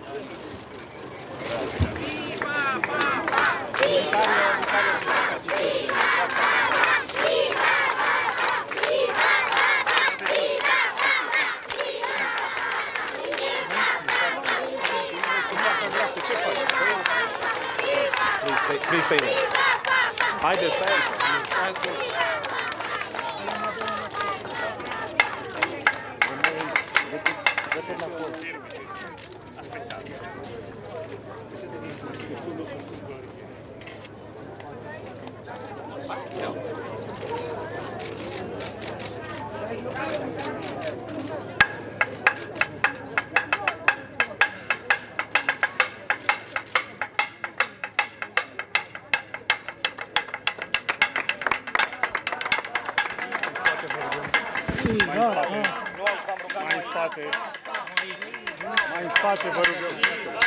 Please stay there. Haideți, stai aici. Mai în spate, vă rugăm.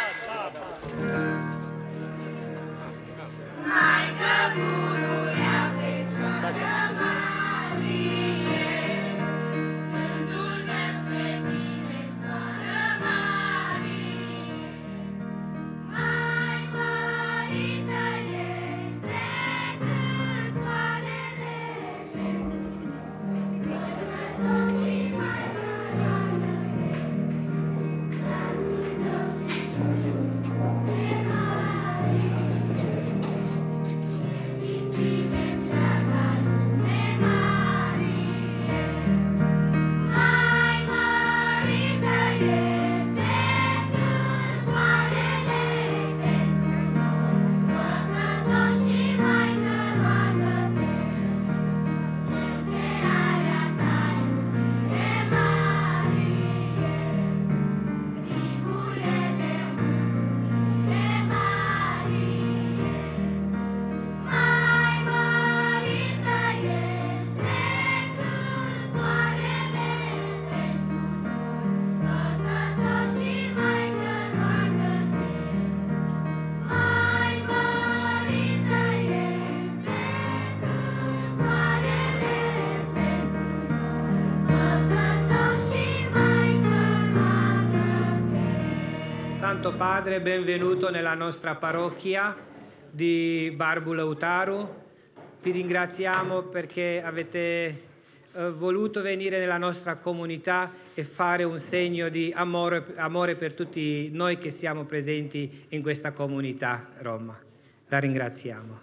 Santo Padre, benvenuto nella nostra parrocchia di Barbu Lautaru. Vi ringraziamo perché avete voluto venire nella nostra comunità e fare un segno di amore per tutti noi che siamo presenti in questa comunità Roma. La ringraziamo.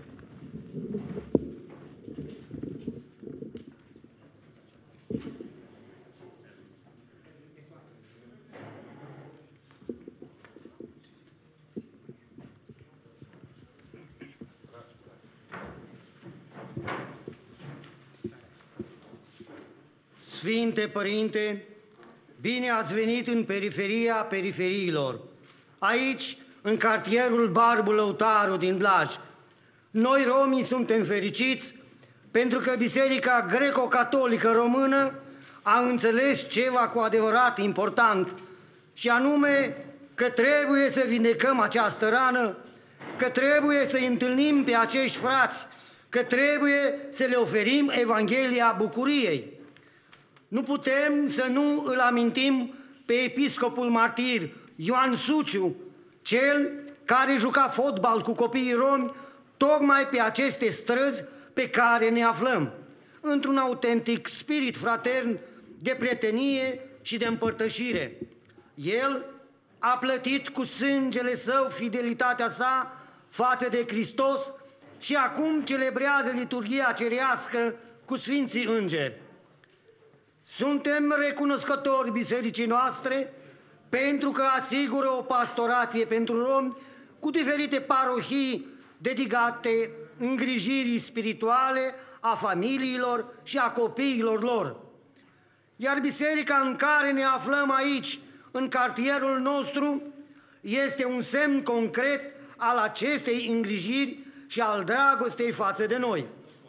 Sfinte Părinte, bine ați venit în periferia periferiilor, aici, în cartierul Barbu Lăutaru din Blaj. Noi, romii, suntem fericiți pentru că Biserica Greco-Catolică Română a înțeles ceva cu adevărat important, și anume că trebuie să vindecăm această rană, că trebuie să întâlnim pe acești frați, că trebuie să le oferim Evanghelia bucuriei. Nu putem să nu îl amintim pe episcopul martir Ioan Suciu, cel care juca fotbal cu copiii romi tocmai pe aceste străzi pe care ne aflăm, într-un autentic spirit fratern de prietenie și de împărtășire. El a plătit cu sângele său fidelitatea sa față de Hristos și acum celebrează liturghia cerească cu Sfinții Îngeri. Suntem recunoscători bisericii noastre pentru că asigură o pastorație pentru romi cu diferite parohii dedicate îngrijirii spirituale a familiilor și a copiilor lor. Iar biserica în care ne aflăm aici, în cartierul nostru, este un semn concret al acestei îngrijiri și al dragostei față de noi.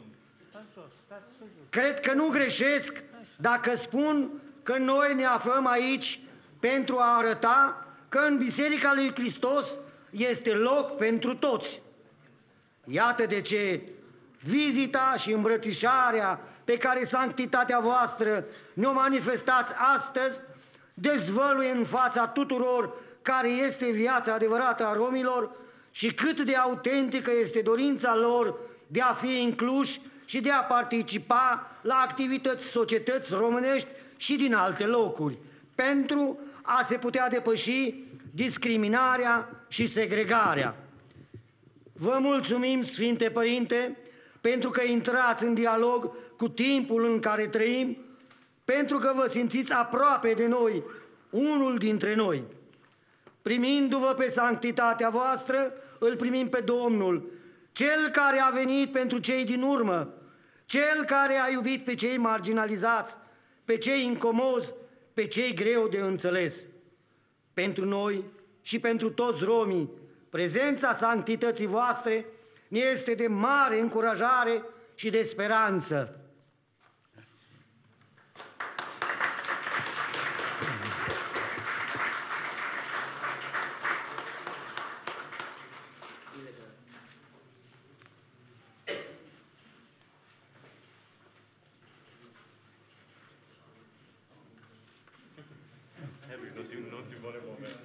Cred că nu greșesc dacă spun că noi ne aflăm aici pentru a arăta că în Biserica lui Hristos este loc pentru toți. Iată de ce vizita și îmbrățișarea pe care sanctitatea voastră ne-o manifestați astăzi dezvăluie în fața tuturor care este viața adevărată a romilor și cât de autentică este dorința lor de a fi incluși și de a participa la activități societăți românești și din alte locuri, pentru a se putea depăși discriminarea și segregarea. Vă mulțumim, Sfinte Părinte, pentru că intrați în dialog cu timpul în care trăim, pentru că vă simțiți aproape de noi, unul dintre noi. Primindu-vă pe sanctitatea voastră, îl primim pe Domnul, Cel care a venit pentru cei din urmă, Cel care a iubit pe cei marginalizați, pe cei incomozi, pe cei greu de înțeles. Pentru noi și pentru toți romii, prezența sanctității voastre ne este de mare încurajare și de speranță. Non si vuole muovere.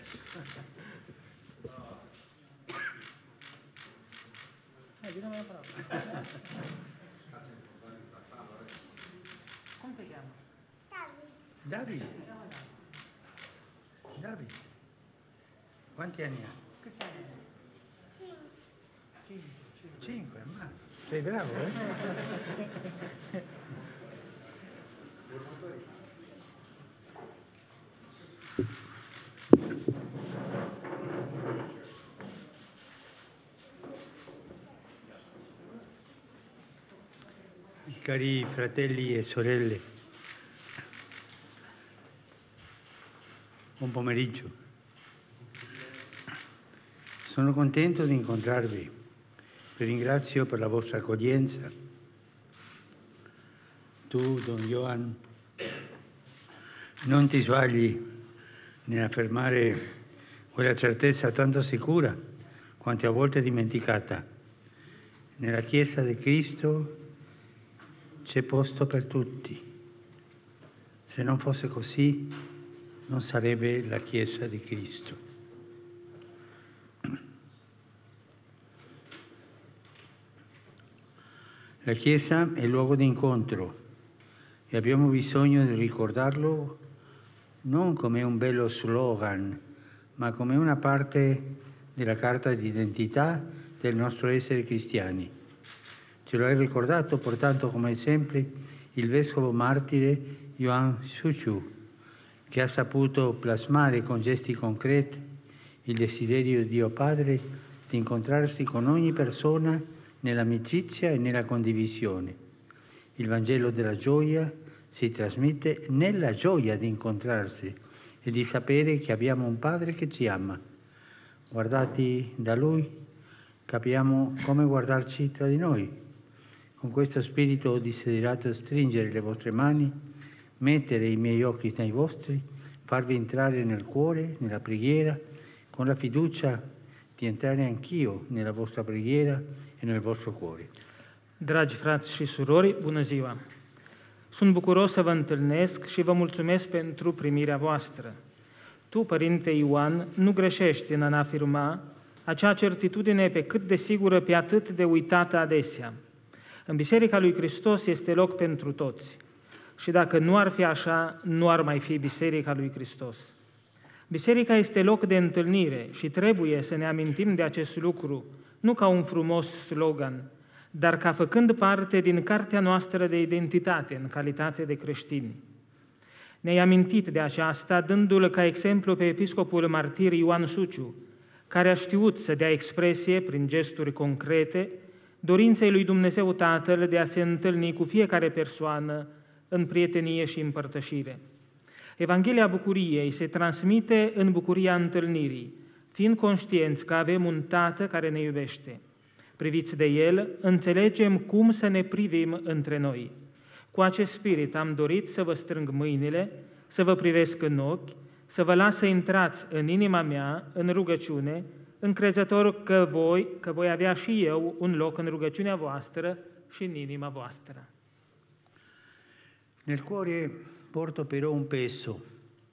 Come ti chiami? Davide. Davide. Quanti anni hai? 5, ma sei bravo, eh? Cari fratelli e sorelle, buon pomeriggio. Sono contento di incontrarvi. Vi ringrazio per la vostra accoglienza. Tu, Don Johan, non ti sbagli nell'affermare quella certezza tanto sicura quanto a volte dimenticata. Nella Chiesa di Cristo c'è posto per tutti. Se non fosse così, non sarebbe la Chiesa di Cristo. La Chiesa è il luogo di incontro e abbiamo bisogno di ricordarlo non come un bello slogan, ma come una parte della carta d'identità del nostro essere cristiani. Ce lo hai ricordato portando come esempio il vescovo martire Yuan Shuchu, che ha saputo plasmare con gesti concreti il desiderio di Dio Padre di incontrarsi con ogni persona nell'amicizia e nella condivisione. Il Vangelo della gioia si trasmette nella gioia di incontrarsi e di sapere che abbiamo un Padre che ci ama. Guardati da Lui, capiamo come guardarci tra di noi. Con questo spirito ho desiderato stringere le vostre mani, mettere i miei occhi nei vostri, farvi entrare nel cuore, nella preghiera, con la fiducia di entrare anch'io nella vostra preghiera e nel vostro cuore. Dragi frați și surori, bună ziua! Sunt bucuros să vă întâlnesc și vă mulțumesc pentru primirea voastră. Tu, Părinte Ioan, nu greșești în a afirma acea certitudine pe cât de sigură, pe atât de uitată adesea. În Biserica lui Hristos este loc pentru toți. Și dacă nu ar fi așa, nu ar mai fi Biserica lui Hristos. Biserica este loc de întâlnire și trebuie să ne amintim de acest lucru, nu ca un frumos slogan, dar ca făcând parte din cartea noastră de identitate în calitate de creștini. Ne-ai amintit de aceasta dându-l ca exemplu pe episcopul martir Ioan Suciu, care a știut să dea expresie prin gesturi concrete dorinței lui Dumnezeu Tatăl de a se întâlni cu fiecare persoană în prietenie și împărtășire. Evanghelia bucuriei se transmite în bucuria întâlnirii, fiind conștienți că avem un Tată care ne iubește. Priviți de El, înțelegem cum să ne privim între noi. Cu acest spirit am dorit să vă strâng mâinile, să vă privesc în ochi, să vă las să intrați în inima mea, în rugăciune, încrezător că voi avea și eu un loc în rugăciunea voastră și în inima voastră. Nel cuore porto però un peso,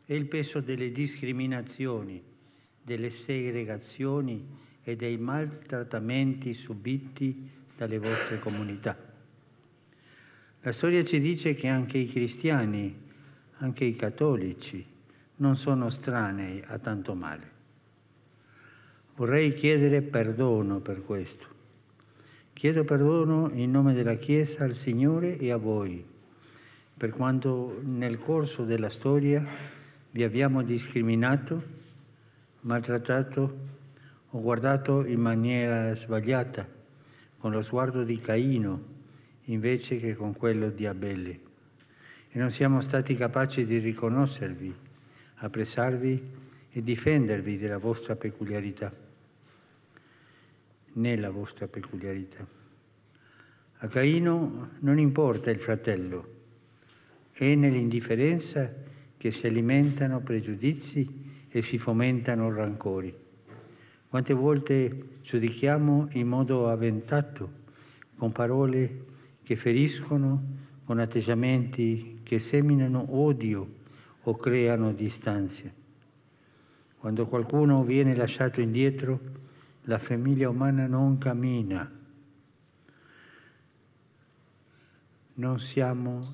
e il peso delle discriminazioni, delle segregazioni e dei maltrattamenti subiti dalle vostre comunità. La storia ci dice che anche i cristiani, anche i cattolici, non sono estranei a tanto male. Vorrei chiedere perdono per questo. Chiedo perdono in nome della Chiesa al Signore e a voi, per quanto nel corso della storia vi abbiamo discriminato, maltrattato o guardato in maniera sbagliata, con lo sguardo di Caino invece che con quello di Abele. E non siamo stati capaci di riconoscervi, apprezzarvi e difendervi della vostra peculiarità, nella vostra peculiarità. A Caino non importa il fratello, è nell'indifferenza che si alimentano pregiudizi e si fomentano rancori. Quante volte giudichiamo in modo avventato, con parole che feriscono, con atteggiamenti che seminano odio o creano distanze. Quando qualcuno viene lasciato indietro, la famiglia umana non cammina. Non siamo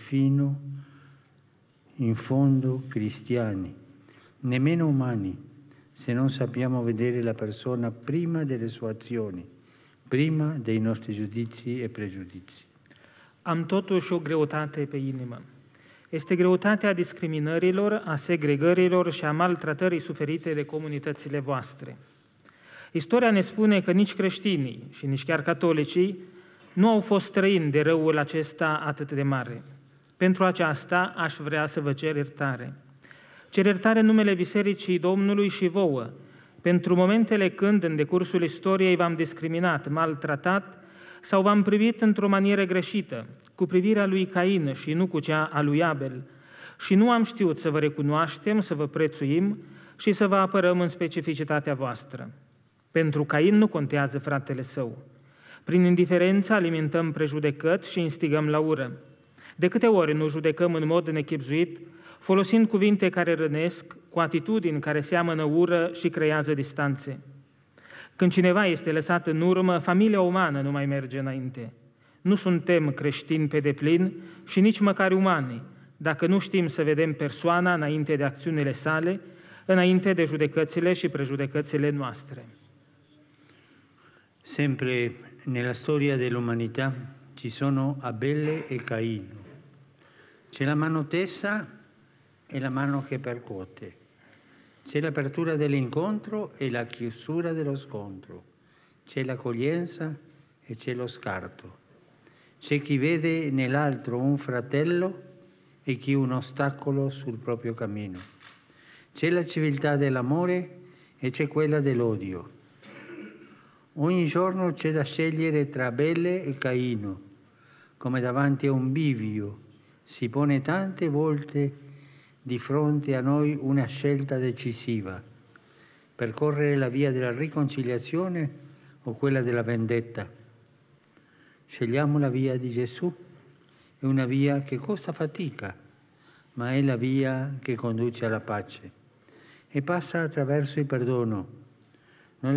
in fondo cristiani, nemmeno umani, se non sappiamo vedere la persona prima delle sue azioni, prima dei nostri giudizi e pregiudizi. Am totuși o greutate pe inimă. Este greutatea discriminărilor, a segregărilor și a maltratării suferite de comunitățile voastre. Istoria ne spune că nici creștinii și nici chiar catolicii nu au fost străini de răul acesta atât de mare. Pentru aceasta aș vrea să vă cer iertare. Cer iertare în numele Bisericii Domnului și vouă, pentru momentele când, în decursul istoriei, v-am discriminat, maltratat sau v-am privit într-o manieră greșită, cu privirea lui Cain și nu cu cea a lui Abel, și nu am știut să vă recunoaștem, să vă prețuim și să vă apărăm în specificitatea voastră. Pentru Cain nu contează fratele său. Prin indiferență alimentăm prejudecăți și instigăm la ură. De câte ori nu judecăm în mod nechibzuit, folosind cuvinte care rănesc, cu atitudini care seamănă ură și creează distanțe. Când cineva este lăsat în urmă, familia umană nu mai merge înainte. Nu suntem creștini pe deplin și nici măcar umani, dacă nu știm să vedem persoana înainte de acțiunile sale, înainte de judecățile și prejudecățile noastre. Sempre nella storia dell'umanità ci sono Abele e Caino. C'è la mano tesa e la mano che percuote. C'è l'apertura dell'incontro e la chiusura dello scontro. C'è l'accoglienza e c'è lo scarto. C'è chi vede nell'altro un fratello e chi un ostacolo sul proprio cammino. C'è la civiltà dell'amore e c'è quella dell'odio. Ogni giorno c'è da scegliere tra Abele e Caino, come davanti a un bivio si pone tante volte di fronte a noi una scelta decisiva, percorrere la via della riconciliazione o quella della vendetta. Scegliamo la via di Gesù, è una via che costa fatica, ma è la via che conduce alla pace e passa attraverso il perdono. Non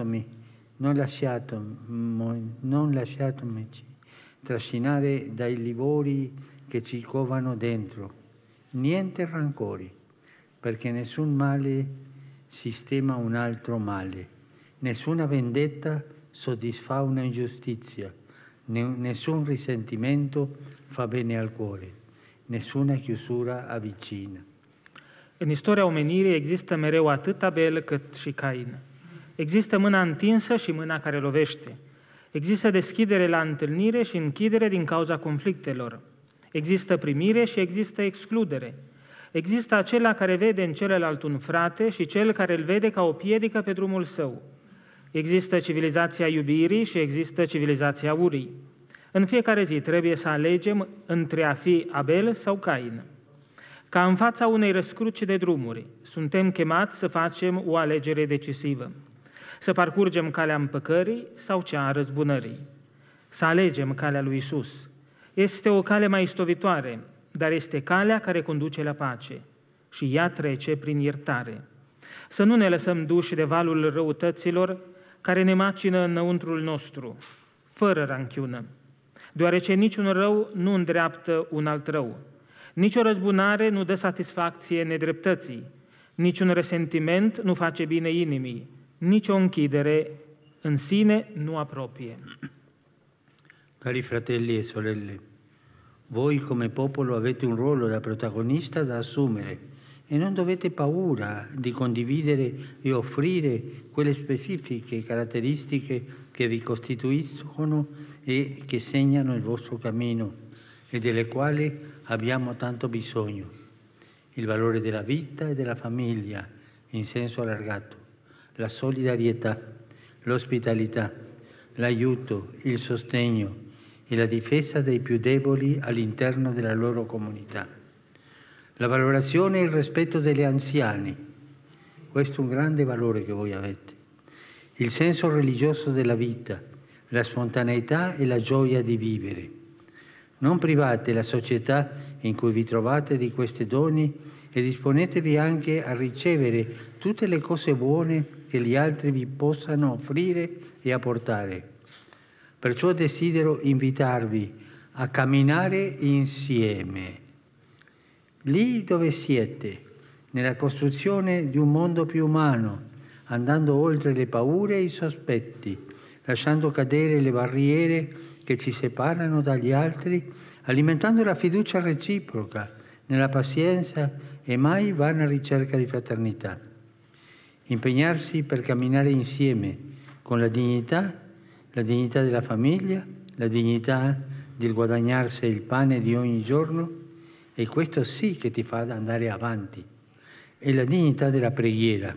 lasciatemi trascinare dai livori che ci covano dentro. Niente rancori, perché nessun male sistema un altro male, nessuna vendetta soddisfa una ingiustizia, nessun risentimento fa bene al cuore, nessuna chiusura avvicina. În istoria omenirii există mereu atât Abel cât și Cain. Există mâna întinsă și mâna care lovește. Există deschidere la întâlnire și închidere din cauza conflictelor. Există primire și există excludere. Există acela care vede în celălalt un frate și cel care îl vede ca o piedică pe drumul său. Există civilizația iubirii și există civilizația urii. În fiecare zi trebuie să alegem între a fi Abel sau Cain. Ca în fața unei răscruci de drumuri, suntem chemați să facem o alegere decisivă. Să parcurgem calea împăcării sau cea a răzbunării. Să alegem calea lui Isus. Este o cale mai istovitoare, dar este calea care conduce la pace. și ea trece prin iertare. Să nu ne lăsăm duși de valul răutăților care ne macină înăuntrul nostru, fără ranchiună, deoarece niciun rău nu îndreaptă un alt rău. Nici o răzbunare nu dă satisfacție nedreptății, niciun resentiment nu face bine inimii, nici o închidere în sine nu apropie. Cari fratelli e sorelle, voi come popolo avete un ruolo da protagonista da assumere e non dovete paura di condividere e offrire quelle specifiche caratteristiche che vi costituiscono e che segnano il vostro cammino e delle quali abbiamo tanto bisogno. Il valore della vita e della famiglia in senso allargato, la solidarietà, l'ospitalità, l'aiuto, il sostegno e la difesa dei più deboli all'interno della loro comunità. La valorazione e il rispetto degli anziani, questo è un grande valore che voi avete. Il senso religioso della vita, la spontaneità e la gioia di vivere. Non private la società in cui vi trovate di queste doni e disponetevi anche a ricevere tutte le cose buone che gli altri vi possano offrire e apportare. Perciò desidero invitarvi a camminare insieme. Lì dove siete, nella costruzione di un mondo più umano, andando oltre le paure e i sospetti, lasciando cadere le barriere che ci separano dagli altri, alimentando la fiducia reciproca, nella pazienza e mai vana ricerca di fraternità. Impegnarsi per camminare insieme con la dignità della famiglia, la dignità di guadagnarsi il pane di ogni giorno, e questo sì che ti fa andare avanti, e la dignità della preghiera,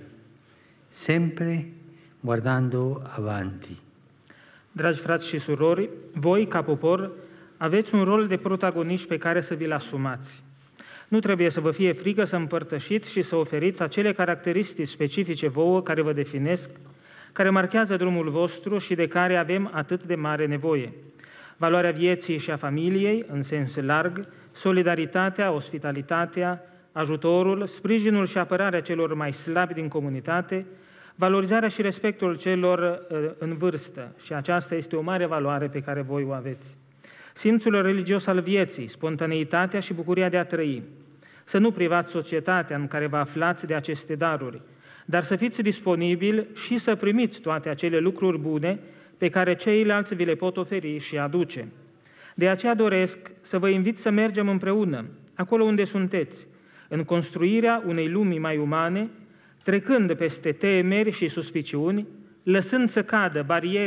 sempre guardando avanti. Dragi frați și surori, voi, ca popor, aveți un rol de protagoniști pe care să vi-l asumați. Nu trebuie să vă fie frică să împărtășiți și să oferiți acele caracteristici specifice vouă care vă definesc, care marchează drumul vostru și de care avem atât de mare nevoie. Valoarea vieții și a familiei, în sens larg, solidaritatea, ospitalitatea, ajutorul, sprijinul și apărarea celor mai slabi din comunitate, valorizarea și respectul celor în vârstă, și aceasta este o mare valoare pe care voi o aveți. Simțul religios al vieții, spontaneitatea și bucuria de a trăi. Să nu privați societatea în care vă aflați de aceste daruri, dar să fiți disponibili și să primiți toate acele lucruri bune pe care ceilalți vi le pot oferi și aduce. De aceea doresc să vă invit să mergem împreună, acolo unde sunteți, în construirea unei lumi mai umane, trecând peste temeri și suspiciuni, lăsând să cadă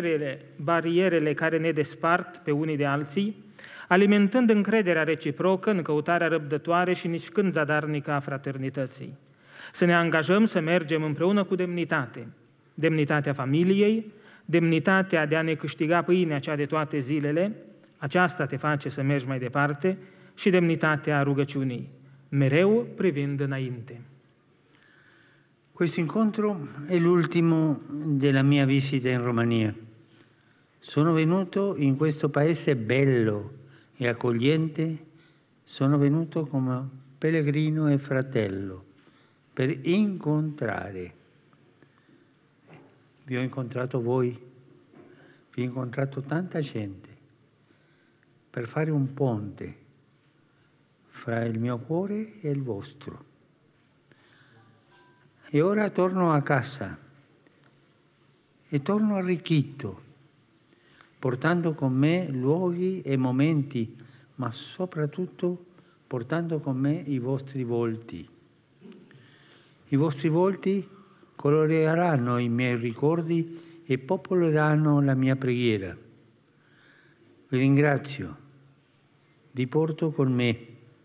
barierele care ne despart pe unii de alții, alimentând încrederea reciprocă în căutarea răbdătoare și nici când zadarnică a fraternității. Să ne angajăm să mergem împreună cu demnitate, demnitatea familiei, demnitatea de a ne câștiga pâinea cea de toate zilele, aceasta te face să mergi mai departe, și demnitatea rugăciunii, mereu privind înainte. Questo incontro è l'ultimo della mia visita in Romania. Sono venuto in questo paese bello e accogliente, sono venuto come pellegrino e fratello per incontrare. Vi ho incontrato voi, vi ho incontrato tanta gente per fare un ponte fra il mio cuore e il vostro. E ora torno a casa e torno arricchito, portando con me luoghi e momenti, ma soprattutto portando con me i vostri volti. I vostri volti coloreranno i miei ricordi e popoleranno la mia preghiera. Vi ringrazio, vi porto con me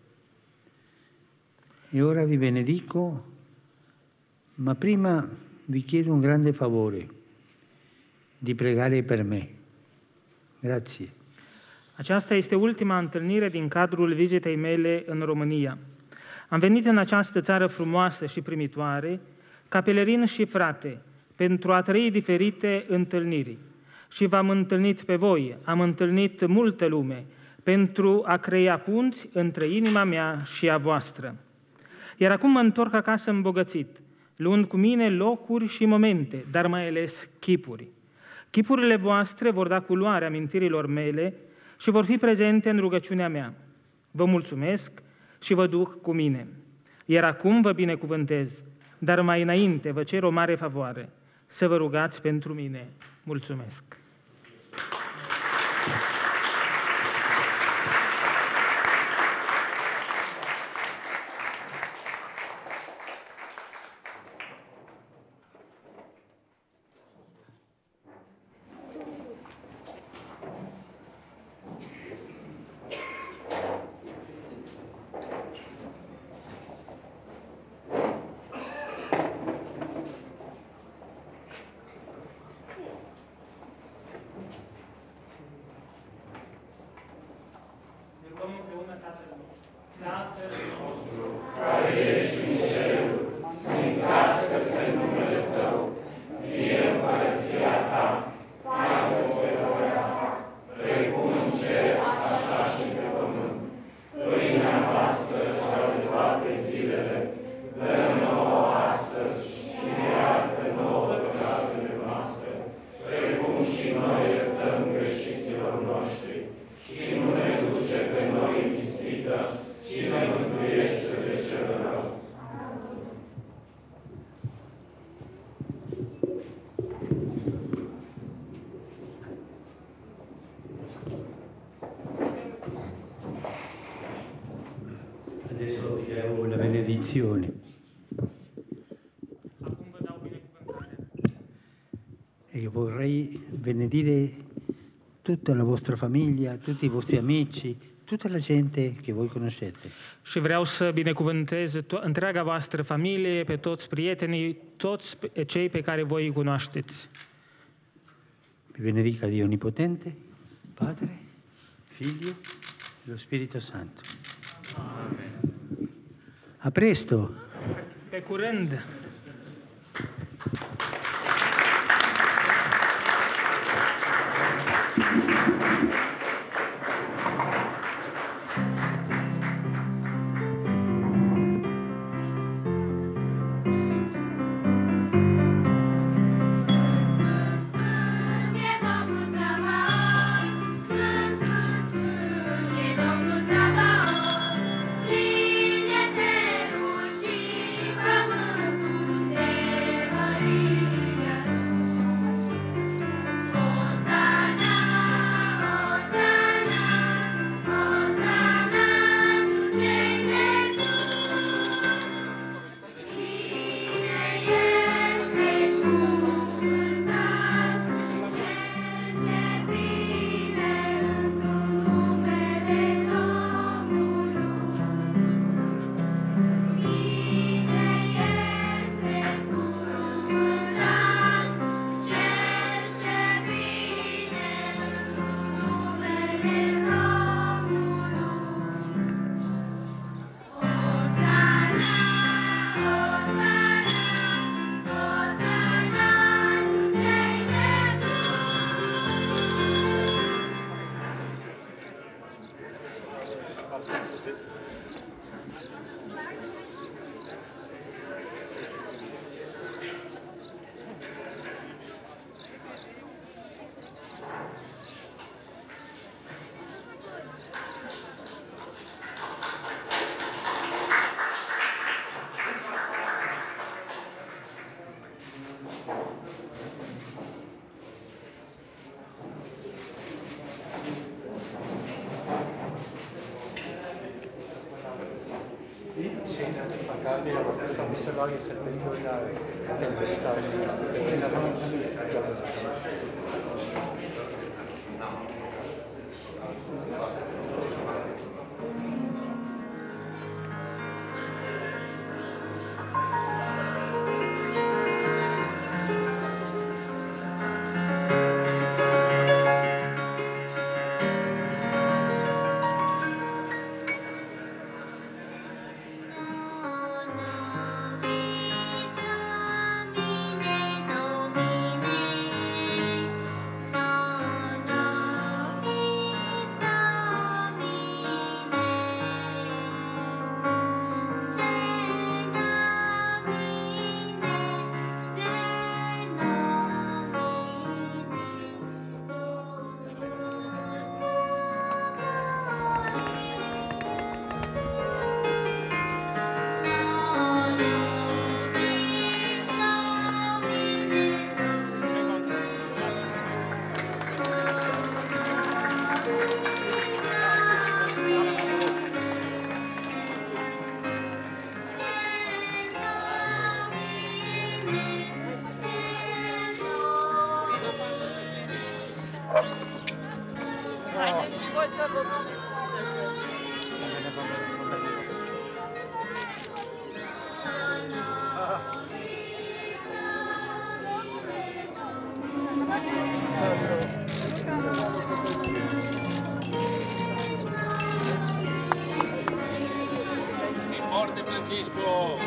e ora vi benedico. Ma prima vi chiedo un grande favore, di pregare per me. Grazie. Aceasta este ultima întâlnire din cadrul vizitei mele în România. Am venit în această țară frumoasă și primitoare, ca pelerin și frate, pentru a trăi diferite întâlniri. Și v-am întâlnit pe voi, am întâlnit multă lume, pentru a crea punți între inima mea și a voastră. Iar acum mă întorc acasă îmbogățit, luând cu mine locuri și momente, dar mai ales chipuri. Chipurile voastre vor da culoare amintirilor mele și vor fi prezente în rugăciunea mea. Vă mulțumesc și vă duc cu mine. Iar acum vă binecuvântez, dar mai înainte vă cer o mare favoare, să vă rugați pentru mine. Mulțumesc! Adesso dirò la benedizione. Acum vă dau binecuvântarea. E vorrei benedire tutta la vostra famiglia, tutti i vostri amici, tutta la gente che voi conoscete. Și vreau să binecuvântez întreaga voastră familie, pe toți prietenii, toți cei pe care voi îi cunoașteți. Vi benedica Dio Onnipotente, Padre, Figlio e lo Spirito Santo. Amen. A presto! Pe curând! Sì, magari la questa missionaria è il periodo del Haideți și voi să vă... Forte Francesco!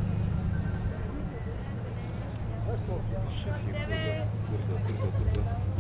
Deve...